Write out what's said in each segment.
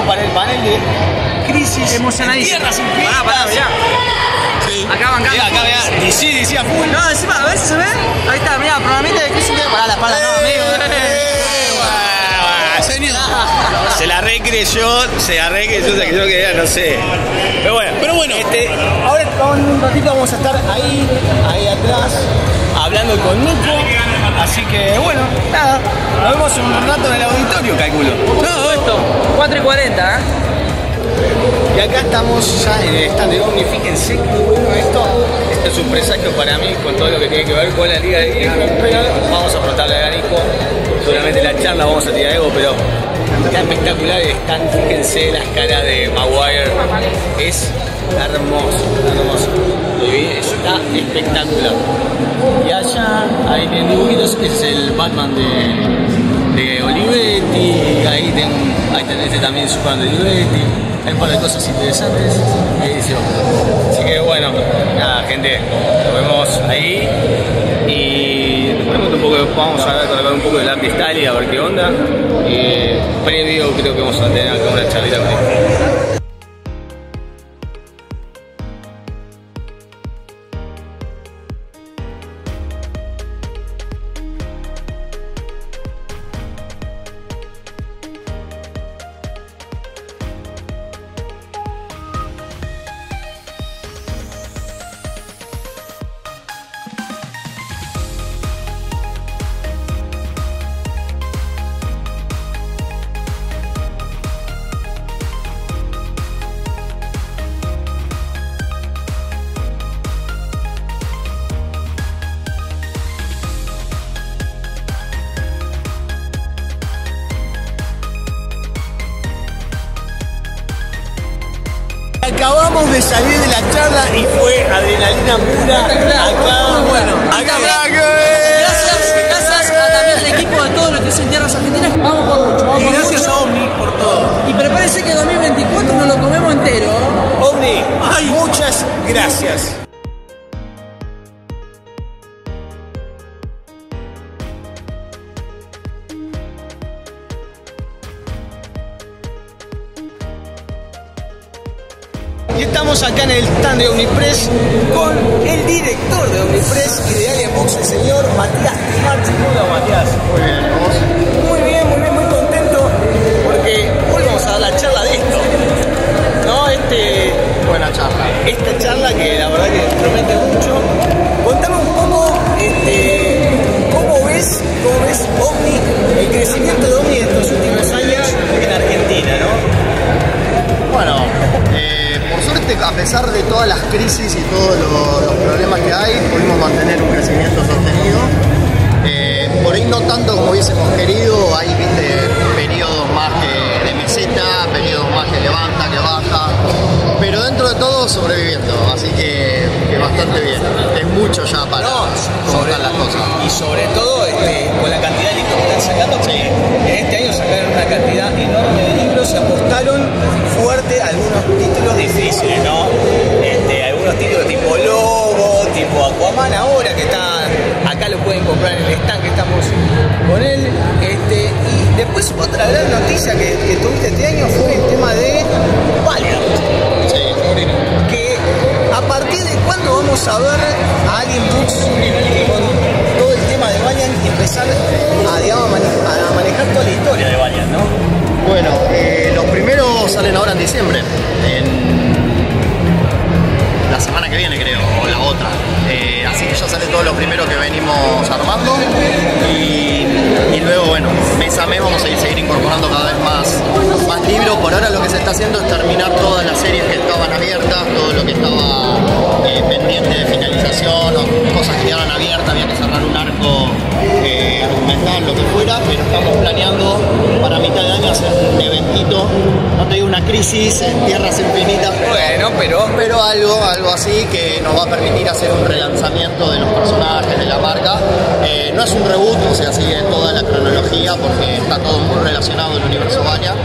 para el panel de Crisis Emocionadísimo. en Tierras Infinitas. Pará, mirá. Sí. Acá bancando. Mirá, acá, mirá. DC a full. No, encima, a ver si se ve. Ahí está, mirá, programita de Crisis. Para la espalda, no, amigo. Señor. Se la recreyó, se creyó que era, no sé. Pero bueno, ahora un ratito vamos a estar ahí atrás, hablando con Nico. Así que bueno, nada, nos vemos en un rato en el auditorio, calculo. Todo esto, 4:40, ¿eh? Y acá estamos ya en el stand de Omni. Fíjense qué bueno esto. Esto es un presagio para mí con todo lo que tiene que ver con la Liga de Pero vamos a preguntarle a Nico. Seguramente la charla vamos a tirar algo, pero está espectacular el stand. Fíjense las caras de Maguire. Es hermoso, hermoso. Está espectacular. Y allá hay en dibujitos, que es el Batman de Olivetti. Ahí tenés también Superman de Olivetti. Hay un par de cosas interesantes. Así que bueno, nada, gente, nos vemos ahí. Y vamos a hablar un poco del Art Style, a ver qué onda. Previo creo que vamos a tener acá una charlita con él. Acabamos de salir de la charla y fue adrenalina pura. Gracias a también el equipo de todo lo que es en Tierras Argentinas. Vamos por mucho. Y gracias a Omni por todo. Y prepárense que 2024 nos lo comemos entero. Omni, muchas gracias. Y estamos acá en el stand de Omnipress con el director de Omnipress y de Alien Box, el señor Matías Marchi. Hola, Matías. Muy bien, ¿vos? Muy bien, muy contento porque hoy vamos a dar la charla de esto. ¿No? Buena charla. Esta charla que la verdad que promete mucho. Contame un poco cómo ves Omni, el crecimiento de Omni en estos últimos años en Argentina, ¿no? Bueno, por suerte, a pesar de todas las crisis y todos los problemas que hay, pudimos mantener un crecimiento sostenido. Por ahí no tanto como hubiésemos querido, hay periodos más que de meseta, periodos más que levanta, que baja, pero dentro de todo sobreviviendo, así que bastante bien. Es mucho ya para sobre las cosas. Y sobre todo con la cantidad de libros que están sacando, porque en este año sacaron una cantidad enorme de libros, se apostaron fuerte a algunos títulos difíciles, ¿no? Algunos títulos tipo Lobo, tipo Aquaman ahora, que están acá, lo pueden comprar en el stand que estamos con él. Y después otra gran noticia que tuviste este año fue el tema de Valiant. Sí, sobrino. Que a partir de cuándo vamos a ver a Alien Books con todo el tema de Valiant y empezar a manejar toda la historia de Valiant, ¿no? Bueno, los primeros salen ahora en diciembre, la semana que viene creo, o la otra. Así que ya sale todo lo primero que venimos armando y luego, bueno, mes a mes vamos a seguir incorporando cada vez más libros. Por ahora lo que se está haciendo es terminar todas las series que estaban abiertas, todo lo que estaba pendiente de finalización o cosas que quedaron abiertas, había que cerrar un arco argumental, lo que fuera, pero estamos planeando para mitad de año hacer un eventito, no te digo una crisis en Tierras Infinitas, Bueno, pero algo así que nos va a permitir hacer un relanzamiento de los personajes, de la marca. No es un reboot, o sea, sigue toda la cronología porque está todo muy relacionado al universo Valiant,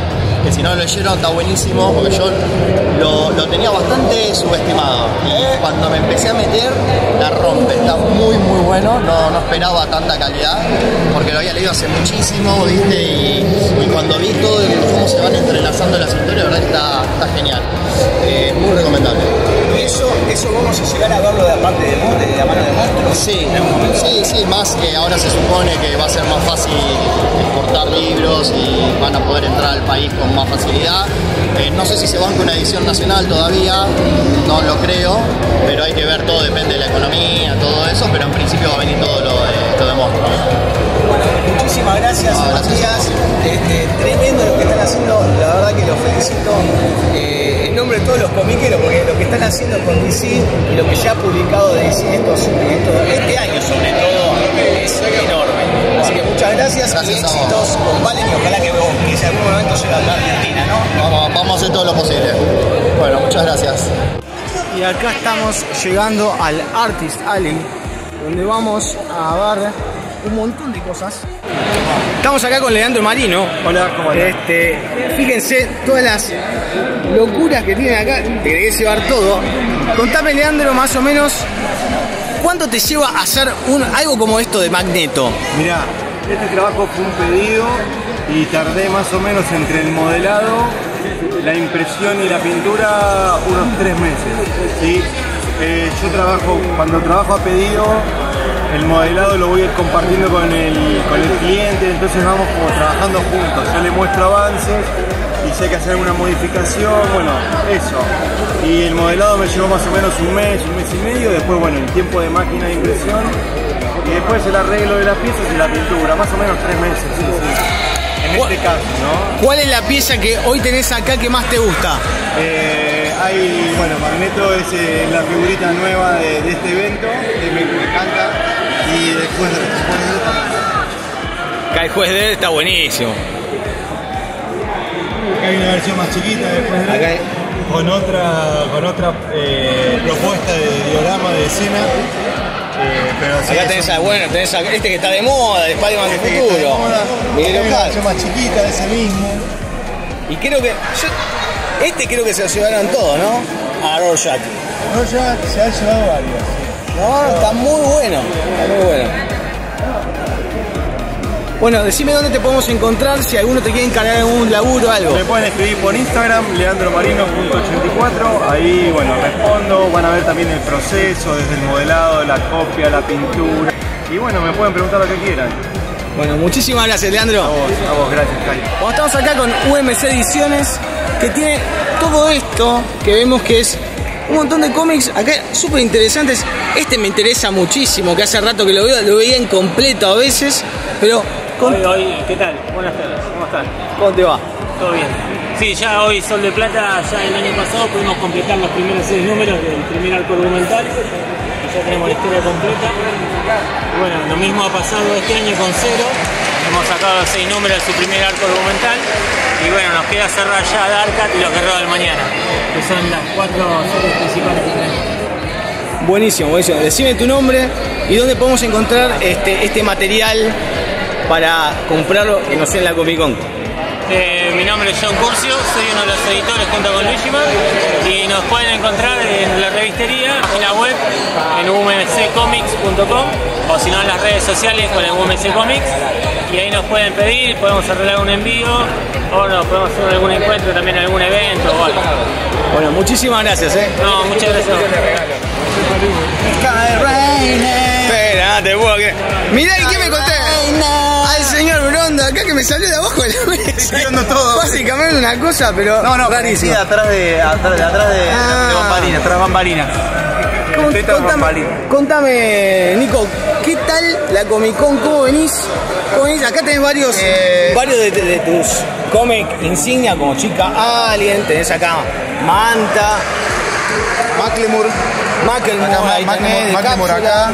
que si no lo leyeron está buenísimo, porque yo lo tenía bastante subestimado. Y cuando me empecé a meter, la rompe. Está muy bueno, no esperaba tanta calidad, porque lo había leído hace muchísimo, ¿viste? Y cuando vi todo cómo se van entrelazando las historias, la verdad que está genial. Muy recomendable. ¿Y eso vamos a llegar a verlo de la mano de monstruos? Sí, más que ahora se supone que va a ser más fácil exportar libros y van a poder entrar al país con más facilidad. No sé si se banca una edición nacional todavía, no lo creo, pero hay que ver, todo depende de la economía, todo eso, pero en principio va a venir todo lo de monstruos. Bueno, muchísimas gracias, Matías. Tremendo lo que están haciendo, la verdad que los felicito en nombre de todos los comiqueros, porque lo que están haciendo con DC y lo que ya ha publicado de DC este año sobre todo es enorme. Así que muchas gracias y éxitos con Valen, y ojalá que en algún momento llegue a la Argentina, ¿no? Vamos a hacer todo lo posible. Bueno, muchas gracias. Y acá estamos llegando al Artist Alley, donde vamos a ver un montón de cosas. Estamos acá con Leandro Marino. Hola, ¿cómo estás? Fíjense todas las locuras que tienen acá. Te querés llevar todo. Contame, Leandro, más o menos, ¿cuánto te lleva a hacer algo como esto de Magneto? Mirá, este trabajo fue un pedido y tardé más o menos entre el modelado, la impresión y la pintura unos 3 meses. ¿Sí? Cuando trabajo a pedido, el modelado lo voy a ir compartiendo con el cliente, entonces vamos como trabajando juntos. Yo le muestro avances y si hay que hacer alguna modificación, bueno, eso. Y el modelado me llevó más o menos un mes y medio, después bueno, el tiempo de máquina de impresión y después el arreglo de las piezas y la pintura, más o menos 3 meses, sí. En este caso, ¿no? ¿Cuál es la pieza que hoy tenés acá que más te gusta? Bueno, Magneto es la figurita nueva de este evento, que me encanta. Y después Acá el juez de él está buenísimo. Acá hay una versión más chiquita después de él, con otra propuesta de diorama de escena. Pero sí, acá tenés este que está de moda, de Spider-Man del futuro. Hay una versión más chiquita de ese mismo. Y creo que creo que se lo llevaron todos, ¿no? A Rorschach. Rorschach se ha llevado varios. No, está muy bueno. Bueno, decime dónde te podemos encontrar, si alguno te quiere encargar un laburo o algo. Me pueden escribir por Instagram, leandromarino.84, ahí bueno, respondo, van a ver también el proceso, desde el modelado, la copia, la pintura, y bueno, me pueden preguntar lo que quieran. Bueno, muchísimas gracias, Leandro. A vos, gracias, Caio. Bueno, estamos acá con UMC Ediciones, que tiene todo esto, que vemos que es un montón de cómics acá súper interesantes. Este me interesa muchísimo, que hace rato que lo veo, lo veía incompleto a veces, pero... ¿Qué tal? Buenas tardes, ¿cómo están? ¿Cómo te va? Todo bien. Sí, ya hoy Sol de Plata, ya el año pasado pudimos completar los primeros 6 números del primer arco argumental. Ya tenemos la historia completa. Y bueno, lo mismo ha pasado este año con Zero. Hemos sacado 6 números de su primer arco argumental. Y bueno, nos queda cerrar ya Darkat y los Guerreros del Mañana, que son las 4 series principales que tenemos. Buenísimo, buenísimo. Decime tu nombre y dónde podemos encontrar este material para comprarlo que no sea en la Comic Con. Mi nombre es John Curcio, soy uno de los editores junto con Luisima y nos pueden encontrar en la revistería, página web, en umccomics.com o si no en las redes sociales con el UMC Comics, y ahí nos pueden pedir, podemos arreglar un envío o nos podemos hacer algún encuentro también en algún evento o algo. Bueno, muchísimas gracias. No, muchas gracias. Espera, te puedo creer. Mirá, ¿y qué me conté? Al señor Bronda, acá que me salió de abajo de la mesa. Todo. Básicamente una cosa, pero rarísimo. Sí, atrás de bambalinas, tras bambalinas. Contame, Nico, ¿qué tal la Comic Con? ¿Cómo venís? Acá tenés varios de tus cómics insignia, como Chica Alien, tenés acá Manta, Macklemore acá.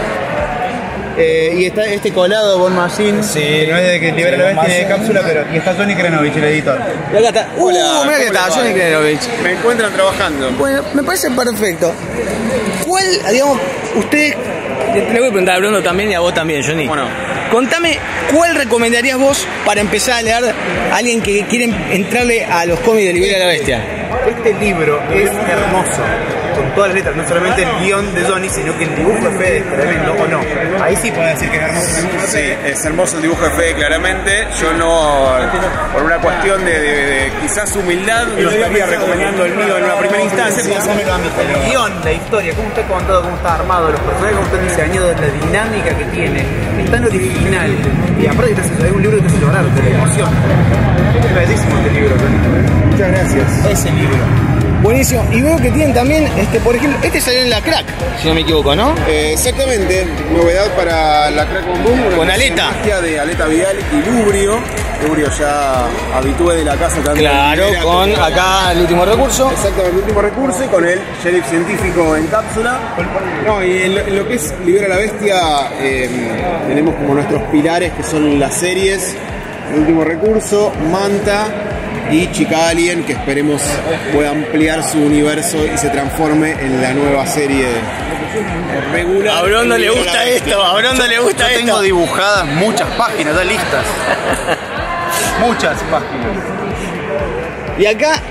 Y está este colado Bon Machine. Sí, no es de que Libera la Bestia tiene de cápsula, pero y está Johnny Krenovich, el editor. Y acá está. Mira que está Johnny Krenovich. Me encuentran trabajando. Bueno, me parece perfecto. ¿Cuál, digamos, usted, le voy a preguntar a Bruno también y a vos también, Johnny? Bueno. Contame, ¿cuál recomendarías vos para empezar a leer a alguien que quiere entrarle a los cómics de Libera la Bestia? Este libro es hermoso, con todas las letras, no solamente el guión de Johnny, sino que el dibujo de Fede es tremendo, ¿o no? Ahí sí puedo decir que es hermoso. Sí, es hermoso el dibujo de Fede, claramente. Yo no, por una cuestión de quizás humildad, no estaría recomendando el mío en una primera instancia. El guión, la historia, cómo está contado, cómo está armado, los personajes, cómo están diseñados, la dinámica que tiene, es tan original. Y aparte es un libro que te hace llorar, te emociona. Es bellísimo este libro, Johnny. Muchas gracias. Ese libro. Buenísimo. Y veo que tienen también, por ejemplo, este salió en la Crack, si no me equivoco, ¿no? Exactamente, novedad para la Crack Boom Boom. Con Aleta. De Aleta Vidal y Lubrio. Lubrio ya habitué de la casa también. Claro, con acá el último recurso. Exactamente, el último recurso y con el sheriff científico en cápsula. No, y en lo que es Libera la Bestia, tenemos como nuestros pilares que son las series, el último recurso, Manta y Chica Alien, que esperemos pueda ampliar su universo y se transforme en la nueva serie regular. A Brondo le gusta esto, a Brondo le gusta esto. Yo tengo dibujadas muchas páginas, ya listas. Muchas páginas. Y acá,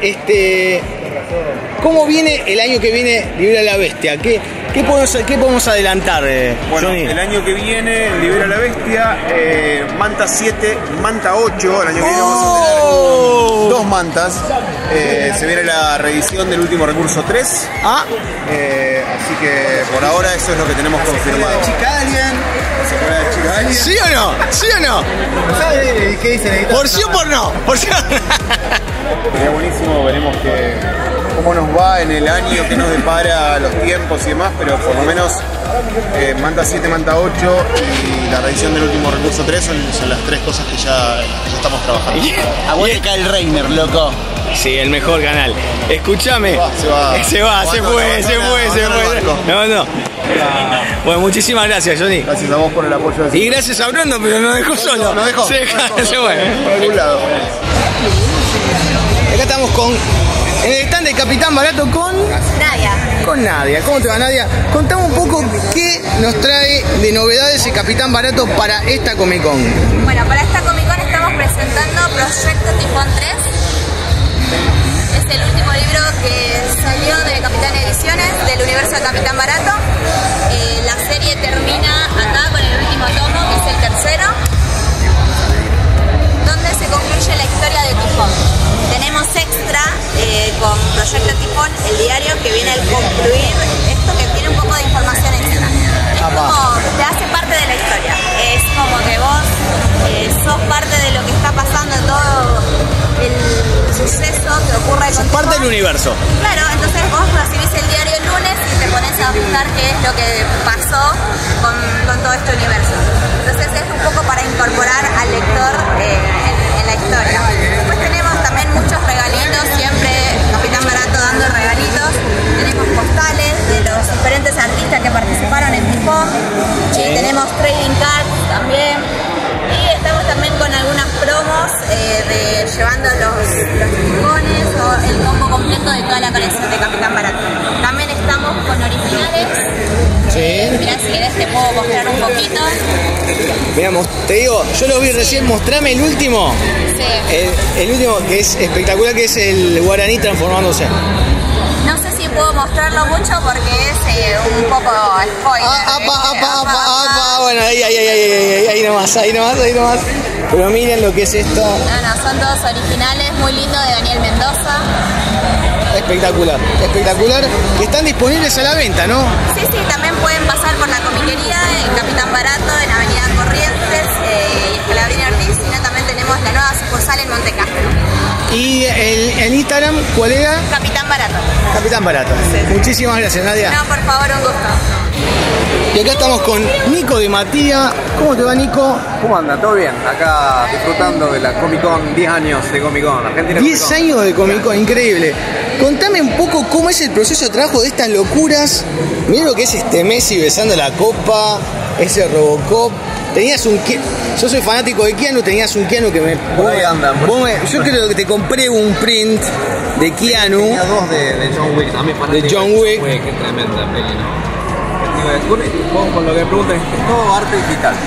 ¿cómo viene el año que viene Libera la Bestia? ¿Qué podemos adelantar, Bueno, Johnny? el año que viene Libera la Bestia, Manta 7, Manta 8, el año que viene vamos a tener 2 mantas. Se viene la reedición del último recurso 3. Así que por ahora eso es lo que tenemos confirmado. Chica Alien. ¿Secuela de Chica Alien? ¿Sí o no? ¿Sí o no? ¿Sabes qué dice la editora? ¿Por sí o por no? ¿Por sí o no? Sería buenísimo, veremos cómo nos va en el año, qué nos depara los tiempos y demás, pero por lo menos Manta 7, Manta 8 y la reedición del último recurso 3 son las 3 cosas que ya estamos trabajando. Aguante Kyle Reiner, loco. Sí, el mejor canal. Escúchame. Se fue. No. Bueno, muchísimas gracias, Johnny. Gracias a vos por el apoyo. Y gracias a Brondo, pero nos dejó solo. Nos dejó. Se fue. Por algún lado. Acá estamos en el stand de Capitán Barato con Nadia. ¿Cómo te va, Nadia? Contame un poco qué nos trae de novedades el Capitán Barato para esta Comic Con. Bueno, para esta Comic Con estamos presentando Proyecto Tifón 3. Es el último libro que salió de Capitán Ediciones, del universo de Capitán Barato. La serie termina acá con el último tomo, que es el tercero, donde se concluye la historia de Tifón. Tenemos extra con Proyecto Tifón, el diario, que viene al concluir esto, que tiene un poco de información extra. Es como, te hace parte de la historia. Es como que vos sos parte de lo que está pasando en todo el suceso que ocurre con Tifón. Parte del universo. Claro, entonces vos recibís el diario el lunes y te pones a buscar qué es lo que pasó con todo este universo. Entonces es un poco para incorporar al lector en la historia. Después tenemos también muchos regalitos, siempre Capitán Barato dando regalitos. Tenemos postales de los diferentes artistas que participaron en Tifón. Tenemos trading cards también. Y estamos también con algunas promos llevando los tifones o el combo completo de toda la colección de Capitán Barato. También estamos con originales. Mirá, si querés te puedo mostrar un poquito. Mirá, te digo, yo lo vi recién, mostrame el último. Sí. El último que es espectacular, que es el guaraní transformándose. No sé si puedo mostrarlo mucho porque es un poco spoiler. Bueno, ahí nomás. Pero miren lo que es esto. No, son todos originales, muy lindo, de Daniel Mendoza. Espectacular. Que están disponibles a la venta, ¿no? Sí, también pueden pasar por la comiquería en Capitán Barato, en Avenida Corrientes y Escalabrini Ortiz, sino también tenemos la nueva sucursal en Monte Castro. ¿Y el Instagram cuál era? Capitán Barato. Capitán Barato. Sí. Muchísimas gracias, Nadia. No, por favor, un gusto. Y acá estamos con Nico de Matías. ¿Cómo te va, Nico? ¿Cómo anda? ¿Todo bien? Acá disfrutando de la Comic Con, 10 años de Comic Con, Argentina. 10 años de Comic Con, increíble. Contame un poco cómo es el proceso de trabajo de estas locuras. Mirá lo que es Messi besando la copa, ese Robocop. Tenías yo soy fanático de Keanu, tenías un Keanu que me... Por ahí andan. Yo creo que te compré un print de Keanu. Tenía 2 de John Wick, también fanático de John Wick. Qué tremenda peli, ¿no? Con lo que me preguntan, es todo arte digital.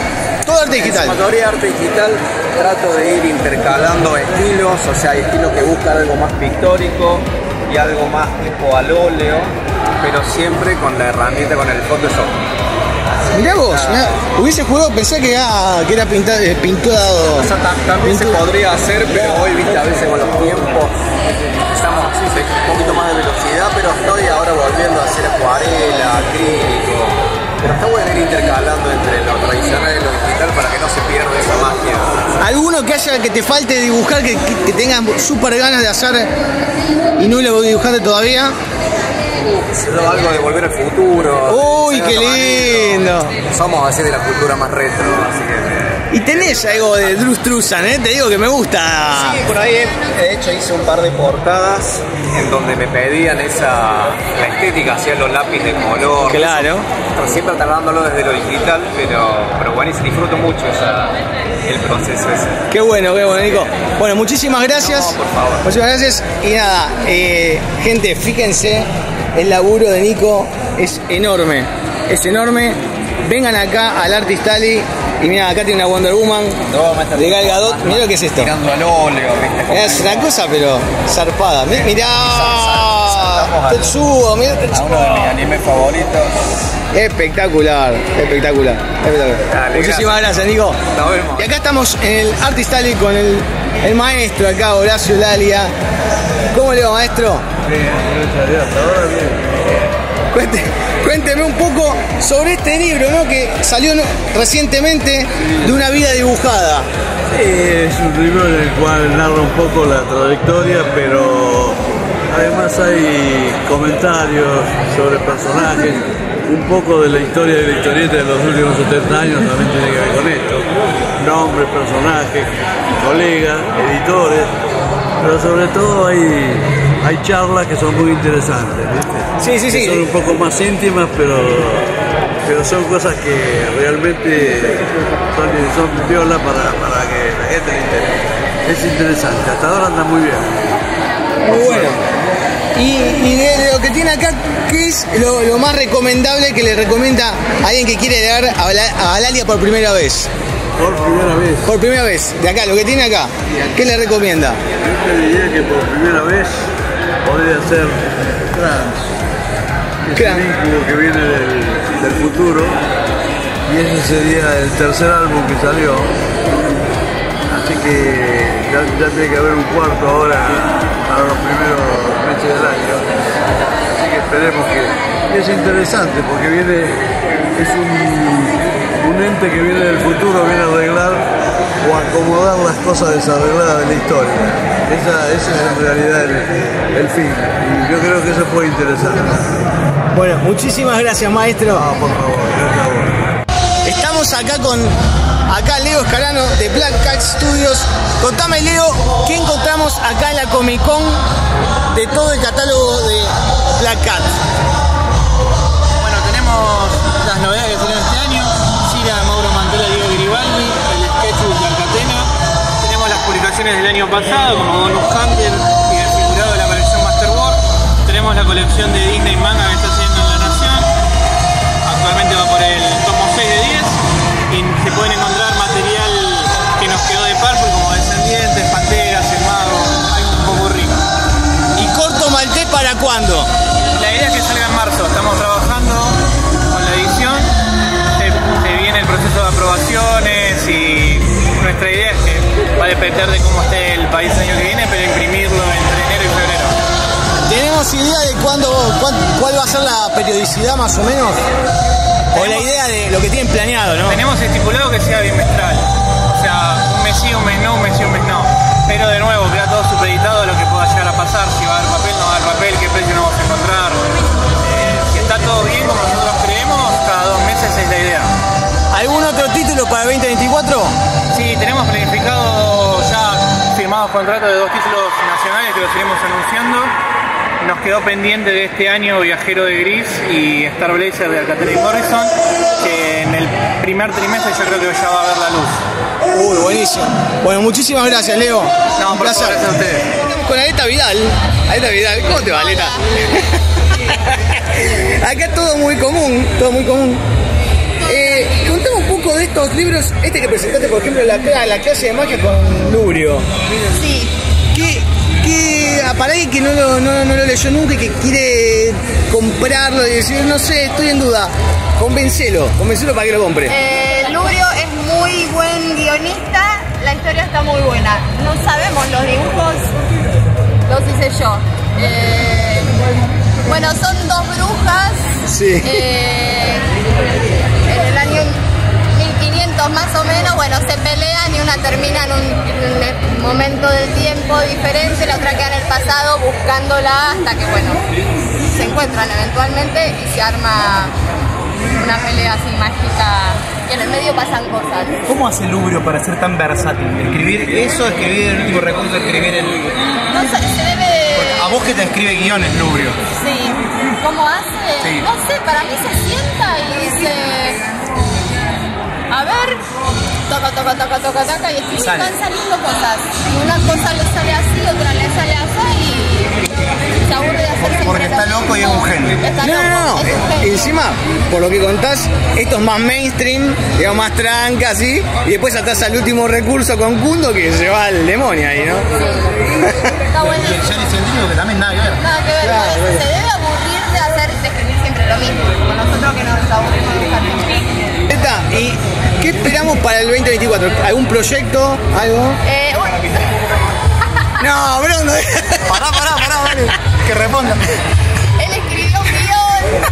Todo arte digital. En su mayoría arte digital. Trato de ir intercalando estilos, o sea, hay estilos que buscan algo más pictórico y algo más tipo al óleo, pero siempre con la herramienta, con el Photoshop. Mirá vos, hubiese jugado, pensé que era pintado. O sea, también se podría hacer, pero hoy, viste, a veces con los tiempos necesitamos un poquito más de velocidad, pero estoy ahora volviendo a hacer acuarela, acrílico. Pero está bueno ir intercalando entre lo tradicional y lo digital para que no se pierda esa magia. ¿Alguno que te falte dibujar, que tengas súper ganas de hacer y no lo dibujaste todavía? Algo de Volver al Futuro. ¡Uy, qué lindo! Somos así de la cultura más retro, así que... Y tenés algo de Drew Struzan, te digo que me gusta. Sí, por ahí de hecho hice un par de portadas en donde me pedían la estética, hacía los lápices de color. Claro. Eso, siempre tratándolo desde lo digital, pero bueno, y disfruto mucho el proceso ese. Qué bueno, Nico. Bueno, muchísimas gracias. No, por favor. Muchísimas gracias. Y nada, gente, fíjense, el laburo de Nico es enorme. Es enorme. Vengan acá al Artist Alley. Y mira, acá tiene una Wonder Woman de Gal Gadot. Mirá lo que es esto. Tirando al óleo, ¿viste? Es una cosa, pero zarpada. Mirá, Tetsuo, mirá Tetsuo. Uno de mis animes favoritos. Espectacular. Dale, muchísimas gracias, Nico. Nos vemos. Y acá estamos en el Artist Alley con el maestro acá, Horacio Lalia. ¿Cómo le va, maestro? Bien, gracias a Dios, ahora bien. Cuénteme un poco sobre este libro, ¿no? Que salió recientemente, de una vida dibujada. Sí, es un libro en el cual narra un poco la trayectoria, pero además hay comentarios sobre personajes, un poco de la historia de la historieta de los últimos 70 años también tiene que ver con esto. Nombres, personajes, colegas, editores, pero sobre todo hay charlas que son muy interesantes, ¿viste? Sí. Que son un poco más íntimas, pero son cosas que realmente son violas para que la gente le interese. Es interesante, hasta ahora anda muy bien. Muy bueno. Y de lo que tiene acá, ¿qué es lo más recomendable que le recomienda a alguien que quiere leer a Lalia por primera vez? Por primera vez. De acá, lo que tiene acá, ¿qué le recomienda? Yo te diría que por primera vez podría ser Trans, ese vínculo que viene del futuro, y ese sería el tercer álbum que salió, así que ya tiene que haber un cuarto ahora para los primeros meses del año, así que esperemos que es interesante porque es un ente que viene del futuro, viene a arreglar o acomodar las cosas desarregladas de la historia. Ese es en realidad el fin, y yo creo que eso fue interesante. Bueno, muchísimas gracias, maestro. No, por favor, gracias a vos. Estamos acá con Leo Escarano de Black Cat Studios. Contame, Leo, ¿qué encontramos acá en la Comic Con de todo el catálogo de Black Cat? Bueno, tenemos las novedades que salieron este año: Cira de Mauro Mantela y Diego Garibaldi, el sketchbook de Arcatena. Tenemos las publicaciones del año pasado, como Bonus Hunter y el figurado de la colección Masterwork. Tenemos la colección de Disney Manga que está haciendo en La Nación. Actualmente va por el tomo 6 de 10 y se pueden encontrar material que nos quedó de Purple, como Descendientes, Panteras, El Mago, hay un poco rico. ¿Y Corto Maltés para cuándo? La idea es que salga en marzo, estamos trabajando con la edición, se viene el proceso de aprobaciones y nuestra idea es que va a depender de cómo esté el país el año que viene, pero imprimirlo entre enero y febrero. ¿Tenemos idea de cuál va a ser la periodicidad más o menos? O la idea de lo que tienen planeado, ¿no? Tenemos estipulado que sea bimestral, o sea, un mes sí, un mes no, un mes sí, un mes no. Pero de nuevo, queda todo supeditado a lo que pueda llegar a pasar, si va a haber papel, no va a haber papel, qué precio nos vamos a encontrar. Si está todo bien como nosotros creemos, cada 2 meses es la idea. ¿Algún otro título para 2024? Sí, tenemos planificado ya firmados contratos de 2 títulos nacionales que los iremos anunciando. Nos quedó pendiente de este año Viajero de Gris y Star Blazer de Alcatraz y Morrison, que en el primer trimestre yo creo que ya va a ver la luz. Buenísimo. Bueno, muchísimas gracias, Leo. No, un por placer. favor, gracias a ustedes. Estamos con Aleta Vidal. Aleta Vidal, ¿cómo te va, Aleta? Acá todo muy común, todo muy común. Contame un poco de de estos libros, este que presentaste, por ejemplo, la clase de magia con Lubrio. Sí. ¿Qué para alguien que no lo leyó nunca y que quiere comprarlo y decir, no sé, estoy en duda, convencelo para que lo compre? Lubrio es muy buen guionista, la historia está muy buena. No sabemos los dibujos, los hice yo. Bueno, son dos brujas. Sí. En el año 1500 más o menos, bueno, se pelean y una termina en un momento del tiempo diferente, la otra queda en el pasado buscándola hasta que, bueno, se encuentran eventualmente y se arma una pelea así mágica y en el medio pasan cosas. ¿Cómo hace Lubrio para ser tan versátil? ¿Escribir eso, escribir el último recurso, escribir el...? No sé, se debe... A vos que te escribe guiones, Lubrio. Sí. ¿Cómo hace? Sí. No sé, para mí se sienta y dice... A ver, toca y escribe, van saliendo cosas. Y una cosa le sale así, otra le sale así y se aburre de hacer siempre. Porque está loco y es un genio. No. Encima, por lo que contás, esto es más mainstream, digamos, más tranca, así, y después atás al último recurso con Kundo que se va al demonio ahí, ¿no? Sí. Está bueno. Y el Johnny Científico que también nada que ver. Nada que ver, Claro, por eso se debe aburrir de escribir siempre lo mismo. Con nosotros que nos aburrimos de buscar tiempo. ¿Y qué esperamos para el 2024? ¿Algún proyecto? ¿Algo? No, bro, no. Pará, dale. Que responda. Él escribió un guión.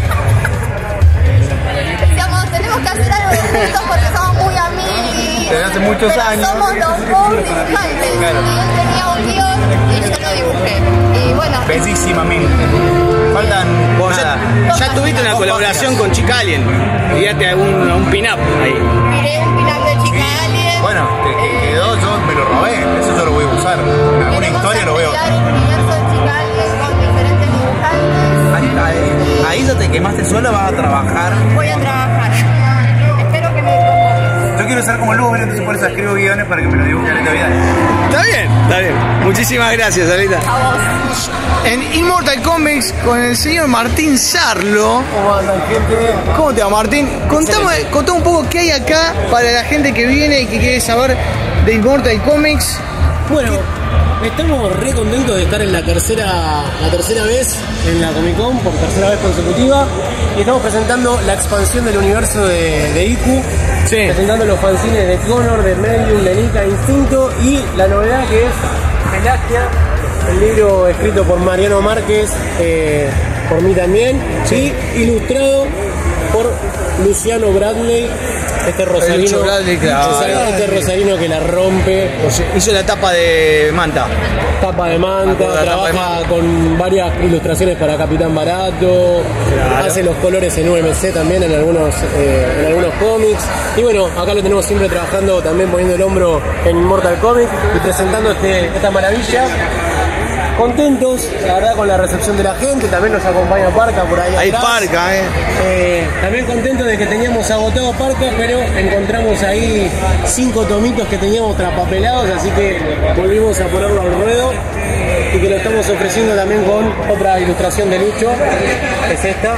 Decíamos, tenemos que hacer algo juntos porque somos muy amigos. Desde hace muchos años. Somos los dos dibujantes. Claro. Y él tenía un guión y yo lo dibujé. Y bueno. Bellísimamente. Faltan. Vos ya tuviste una colaboración con Chica Alien. Fíjate un pin-up ahí. Miré un pin-up de Chica Alien. Bueno, que quedó, yo me lo robé. Eso yo lo voy a usar. En alguna historia lo veo. Un universo de Chica Alien con diferentes dibujantes. Ahí ya te quemaste sola, vas a trabajar. Voy a trabajar. Espero que me convoques. Yo quiero ser como Lubrio, entonces por eso escribo guiones para que me lo dibuje Aleta Vidal. Está bien. Muchísimas gracias, Aleta. A vos. En Immortal Comics con el señor Martín Sarlo. ¿Cómo andan, gente? ¿Cómo te va, Martín? Contame un poco qué hay acá para la gente que viene y que quiere saber de Immortal Comics. Bueno, estamos re contentos de estar en la tercera vez en la Comic Con, por tercera vez consecutiva, y estamos presentando la expansión del universo de Iku, presentando los fanzines de Connor, de Medium, de Nika, Instinto, y la novedad que es Pelagia, el libro escrito por Mariano Márquez, por mí también, y ilustrado por Luciano Bradley, este rosarino, este rosarino que la rompe. Hizo la tapa de Manta. Trabaja con varias ilustraciones para Capitán Barato, hace los colores en UMC también en algunos cómics. Y bueno, acá lo tenemos siempre trabajando, también poniendo el hombro en Immortal Comics y presentando esta maravilla. Contentos, la verdad, con la recepción de la gente, también nos acompaña Parca por ahí. Hay Parca, también contentos de que teníamos agotado Parca, pero encontramos ahí 5 tomitos que teníamos traspapelados, así que volvimos a ponerlo al ruedo y que lo estamos ofreciendo también con otra ilustración de Lucho, que es esta.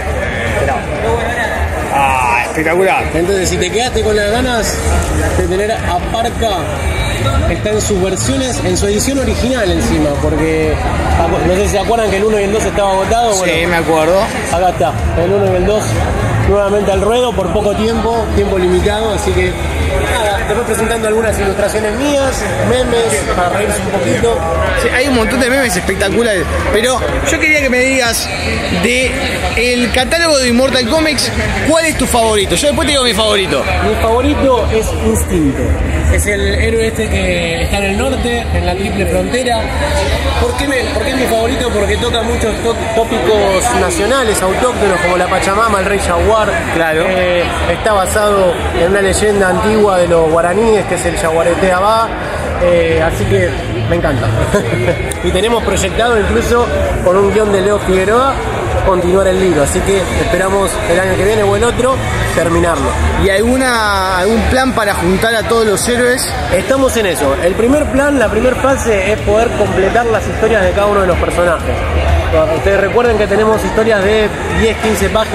Espectacular. Entonces, si te quedaste con las ganas de tener a Parca, está en sus versiones, en su edición original encima, porque no sé si se acuerdan que el 1 y el 2 estaba agotado. Bueno, sí, me acuerdo. Acá está, el 1 y el 2 nuevamente al ruedo por poco tiempo limitado, así que nada, te voy presentando algunas ilustraciones mías, memes, para reírse un poquito. Sí, hay un montón de memes espectaculares, pero yo quería que me digas de el catálogo de Immortal Comics, ¿cuál es tu favorito? Yo después te digo mi favorito. Mi favorito es Instinto. Es el héroe este que está en el norte, en la triple frontera. ¿Por qué es mi favorito? Porque toca muchos tópicos nacionales, autóctonos, como la Pachamama, el rey jaguar. Claro. Está basado en una leyenda antigua de los guaraníes, que es el Yaguareté Abá. Así que me encanta. Y tenemos proyectado incluso con un guión de Leo Figueroa continuar el libro, así que esperamos el año que viene o el otro terminarlo. ¿Y algún plan para juntar a todos los héroes? Estamos en eso. El primer plan, la primera fase es poder completar las historias de cada uno de los personajes. Ustedes recuerden que tenemos historias de 10-15 páginas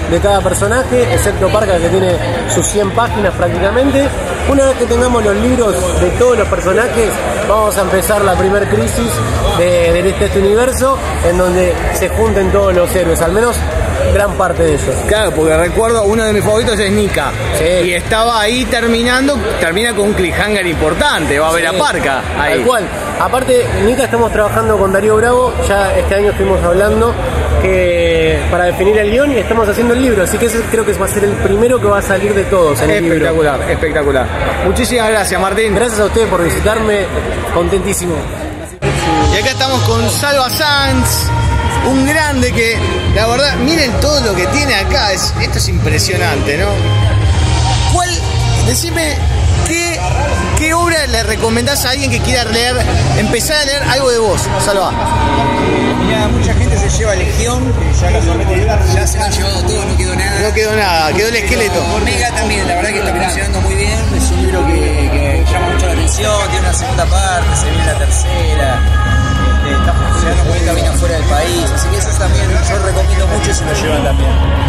de cada personaje, excepto Parca, que tiene sus 100 páginas prácticamente. Una vez que tengamos los libros de todos los personajes, vamos a empezar la primer crisis de este universo, en donde se junten todos los héroes, al menos gran parte de ellos. Claro, porque recuerdo, uno de mis favoritos es Nika. Sí. Y estaba ahí termina con un cliffhanger importante, va a ver a Parca ahí. Tal cual. Aparte, Nika, estamos trabajando con Darío Bravo, ya este año estuvimos hablando para definir el guión y estamos haciendo el libro, así que ese creo que va a ser el primero que va a salir de todos en el libro. Espectacular, espectacular. Muchísimas gracias, Martín. Gracias a ustedes por visitarme, contentísimo. Y acá estamos con Salva Sanz, un grande que, la verdad, miren todo lo que tiene acá, esto es impresionante, ¿no? Decime, ¿qué obra le recomendás a alguien que quiera empezar a leer algo de vos, Salva? Mira, mucha gente se lleva Legión, que ya se han llevado todo, no quedó nada. No quedó nada, quedó el esqueleto. Omega también, la verdad que está funcionando muy bien, es un libro que llama mucho la atención, tiene una segunda parte, se viene la tercera. Está funcionando muy bien, camino fuera del país, así que eso también yo recomiendo mucho y se lo llevan también.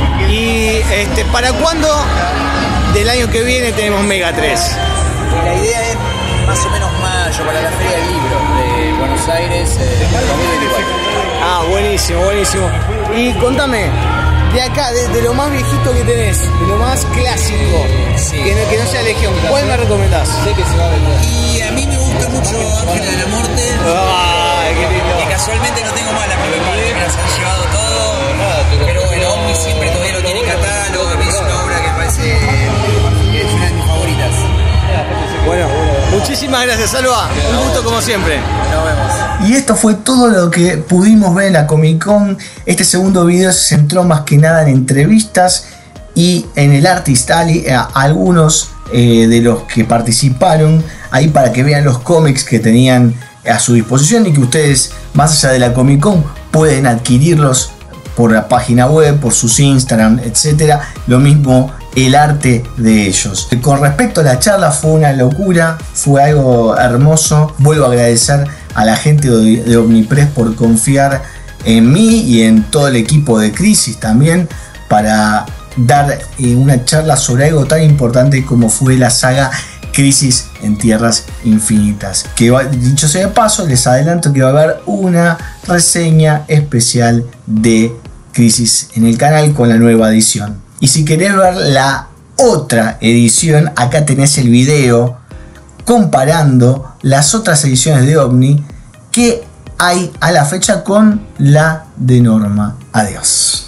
Y ¿para cuándo del año que viene tenemos Mega 3? La idea es más o menos mayo, para la Feria del Libro de Buenos Aires, 2024. Ah, buenísimo, buenísimo. Y contame, de acá, de lo más viejito que tenés, de lo más clásico, sí, que no sea Legión, ¿cuál me recomendás? Sé que se va a venir. Y a mí me gusta mucho Ángel de la Muerte. ¡Ay, qué lindo! Que casualmente no tengo mala, porque me parece que nos han llevado todo. Pero bueno, Omni siempre todavía lo tiene en catálogo, a mí es una obra que me parece que es una de mis favoritas. Bueno, muchísimas gracias, Salva. Un gusto como siempre. Nos vemos. Y esto fue todo lo que pudimos ver en la Comic Con. Este segundo video se centró más que nada en entrevistas y en el Artist Alley a algunos de los que participaron ahí, para que vean los cómics que tenían a su disposición y que ustedes, más allá de la Comic Con, pueden adquirirlos por la página web, por sus Instagram, etcétera. Lo mismo el arte de ellos. Con respecto a la charla, fue una locura, fue algo hermoso. Vuelvo a agradecer a la gente de Omnipress por confiar en mí y en todo el equipo de Crisis también, para dar una charla sobre algo tan importante como fue la saga Crisis en Tierras Infinitas. Que dicho sea de paso, les adelanto que va a haber una reseña especial de Crisis en el canal con la nueva edición. Y si querés ver la otra edición, acá tenés el video comparando las otras ediciones de Omni que hay a la fecha con la de Norma. Adiós.